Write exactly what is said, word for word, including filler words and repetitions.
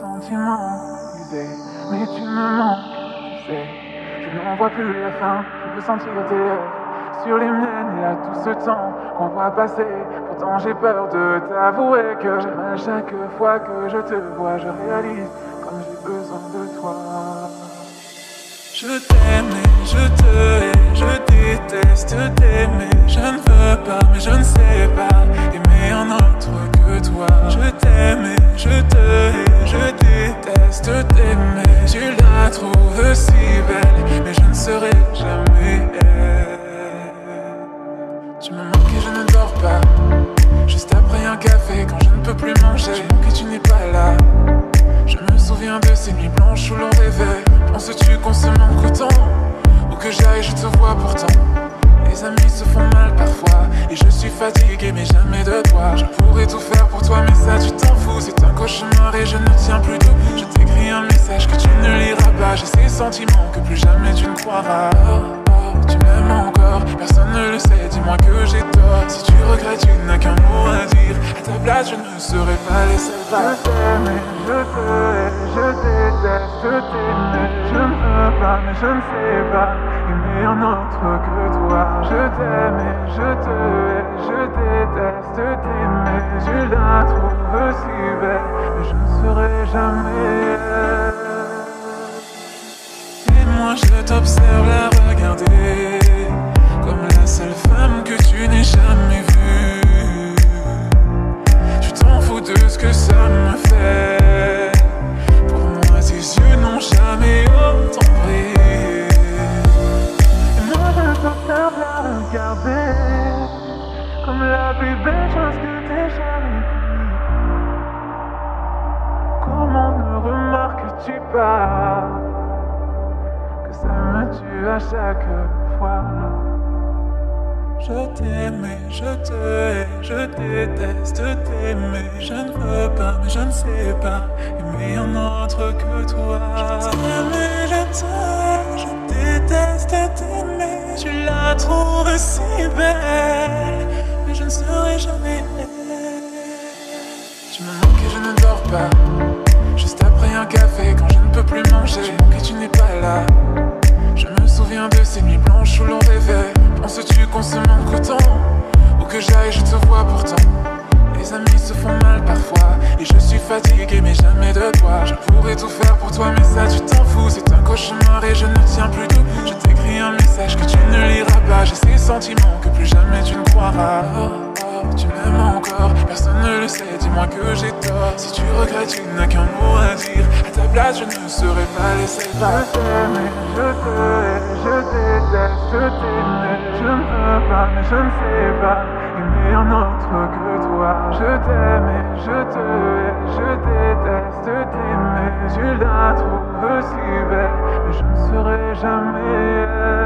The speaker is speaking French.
sentiments usés, mais tu me manques, tu sais. Je n'en vois plus la fin, je veux sentir tes lèvres sur les miennes. Et à tout ce temps qu'on voit passer, pourtant j'ai peur de t'avouer que à chaque fois que je te vois, je réalise comme j'ai besoin de toi. Je t'aime et je te hais, je déteste t'aimer. Je ne veux pas, mais je ne sais pas aimer un autre que toi. Je t'aime et je te hais, je déteste t'aimer. Tu la trouves si belle, mais je ne serai jamais elle. Tu me manques et je ne dors pas, juste après un café quand je ne peux plus manger. Je manque et tu n'es pas là. Je me souviens de ces nuits blanches où l'on rêvait. Penses-tu qu'on se manque autant? Où que j'aille je te vois pourtant. Les amis se font mal parfois et je suis fatigué mais jamais de toi. Je pourrais tout faire pour toi mais ça tu t'en fous. C'est un cauchemar et je ne tiens plus debout. Je t'écris un message que tu ne liras pas. J'ai ces sentiments que plus jamais tu ne croiras. Oh, oh, tu m'aimes encore, personne ne le sait, dis-moi que j'ai tort. Si tu regrettes tu n'as qu'un mot à dire. À ta place je ne serai pas les seuls. Je t'aime et je te hais, je déteste t'aimer. Je ne veux pas mais je ne sais pas aimer un autre que toi. Je t'aime et je te hais, je déteste t'aimer. Tu la trouves si belle, mais je ne serai jamais elle. Et moi je t'observe la regarder comme la seule femme que tu n'aies jamais vue. Tu t'en fous de ce que ça me fait. Pour moi tes yeux n'ont jamais autant brillé. Et moi je t'observe la regarder comme la plus belle chose que t'aies jamais vue. Comment ne remarques-tu pas que ça me tue à chaque fois? Je t'aime et je te hais, je déteste t'aimer. Je ne veux pas mais je ne sais pas aimer un autre que toi. Je t'aime et je te hais, je déteste t'aimer. Tu la trouves si belle, mais je ne serai jamais elle. Tu me manques et je ne dors pas, juste après un café quand je ne peux plus manger. Je manque et tu n'es pas là. Je me souviens de ces nuits blanches où l'on rêvait. Penses-tu qu'on se manque autant? Où que j'aille je te vois pourtant. Les amis se font mal parfois et je suis fatigué mais jamais de toi. Je pourrais tout faire pour toi mais ça tu t'en fous. C'est un cauchemar et je ne tiens plus debout. Je t'écris un message que tu ne liras pas. J'ai ces sentiments que plus jamais tu ne croiras. Oh, oh, tu m'aimes encore, personne ne le sait, dis-moi que j'ai tort. Si tu regrettes tu n'as qu'un mot à dire. À ta place je ne serai pas laissé faire. Je t'aime et je te hais, je déteste t'aimer. Je ne veux pas mais je ne sais pas aimer un autre que toi. Je t'aime et je te hais, je déteste t'aimer. Tu la trouves si belle, mais je ne serai jamais elle.